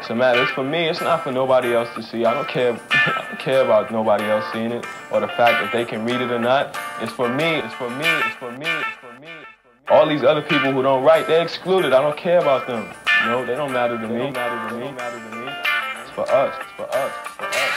It's a matter. It's for me. It's not for nobody else to see. I don't care. I don't care about nobody else seeing it or the fact that they can read it or not. It's for me. It's for me. It's for me. It's for me. All these other people who don't write, they're excluded. I don't care about them. You know, they don't matter to me. It's for us. It's for us. It's for us.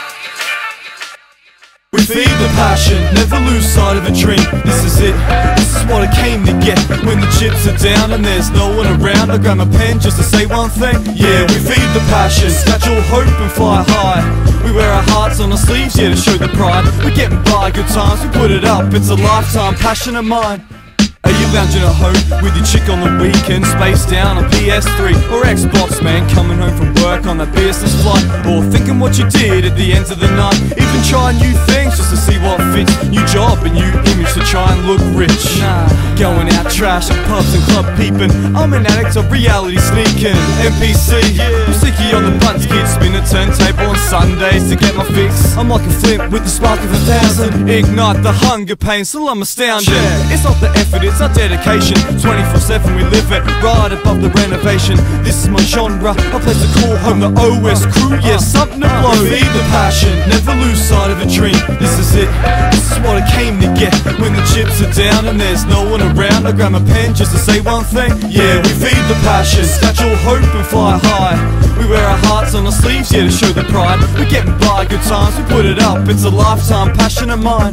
We feed the passion, never lose sight of a dream. This is it, this is what I came to get. When the chips are down and there's no one around, I grab my pen just to say one thing. Yeah, we feed the passion, snatch all hope and fly high. We wear our hearts on our sleeves, yeah, to show the pride. We're getting by good times, we put it up, it's a lifetime passion of mine. Are you lounging at home with your chick on the weekend, spaced down on PS3 or Xbox, man? Coming home from work on that business flight, or thinking what you did at the end of the night. Even trying new things just to see what fits. New job, a new image to try and look rich. Nah, going out trash at pubs and club peeping. I'm an addict of reality sneaking. MPC, I'm sicky on the buttons, kids spin a turntable on Sundays to get my fix. I'm like a flint with the spark of 1,000. Ignite the hunger pain, still I'm astounded. It's not the effort, it's our dedication. 24/7 we live it, right above the renovation. This is my genre, I place to call home the OS crew. Yeah, something to blow. Feed the passion, never lose sight of a dream. This is it, this is what I came to get. When the chips are down and there's no one around, I grab my pen just to say one thing. Yeah, we feed the passion, snatch all hope and fly high. We wear our hearts on our sleeves, yeah, to show the pride. We're getting by good times, we put it up, it's a lifetime passion of mine.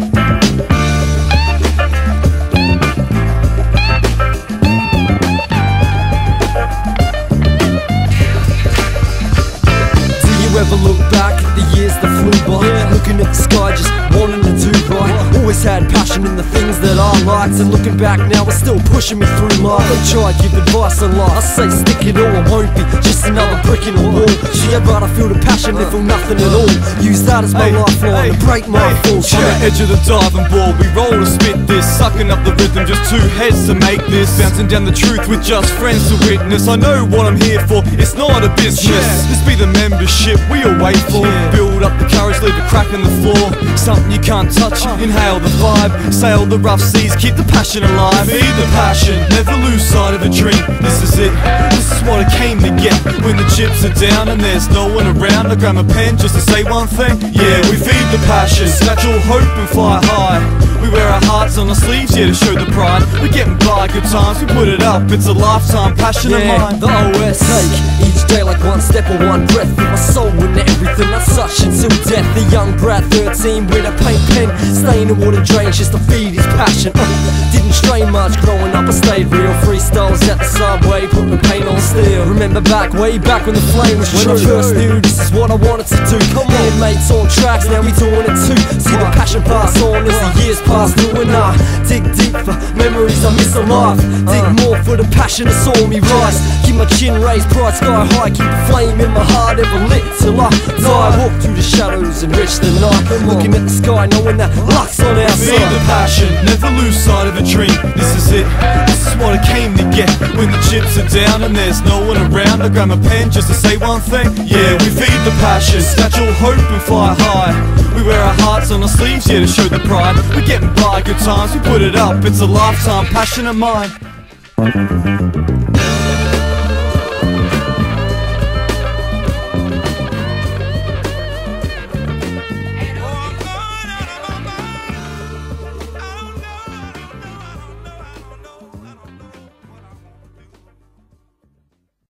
Ever look back at the years that flew by, looking at the sky, just wanting to do right. Always had passion in the things that I liked, and looking back now, it's still pushing me through life. They try to give advice on life, I say stick it all, I won't be just another brick in the wall. Yeah, I'd rather feel the passion than feel nothing at all. Use that as my lifeline to break my falls. On the edge of the diving board, we roll to spit this, sucking up the rhythm, just two heads to make this. Bouncing down the truth with just friends to witness. I know what I'm here for, it's not a business. This be the membership we all wait for. Build up the courage, leave a crack in the floor. Something you can't touch, inhale the vibe. Sail the rough seas, keep the passion alive. Feed the passion, never lose sight of a dream. This is it, this is what I came to get. When the chips are down and there's no one around, I grab my pen just to say one thing. Yeah, we feed the passion, snatch all hope and fly high. We wear our hearts on our sleeves, yeah, to show the pride. We're getting by good times, we put it up, it's a lifetime passion of mine. The OS, take each day like one step or one breath. With my soul in everything, that's such until death. The young brat, 13 with a paint pen, staying in water drains just to feed his passion. Didn't strain much growing up, I stayed real. Freestyles at the subway, put the paint on steel. Remember back, way back when the flame was true. When I first knew this is what I wanted to do. Come on, mates on tracks, now we doing it too. See the passion pass on as the years pass through, and I dig deep for memories I miss alive. Dig more for the passion that saw me rise. Keep my chin raised, pride sky high. Keep the flame in my heart ever lit till I die. Walk through the shadows and reach the night, looking at the sky, knowing that luck's on our side. Feed the passion, never lose sight of a dream. This is it, this is what I came to get. When the chips are down and there's no one around, I grab my pen just to say one thing. Yeah, we feed the passion, snatch all hope and fly high. We wear our hearts on our sleeves, yeah, to show the pride. We're getting by good times, we put it up, it's a lifetime passion of mine.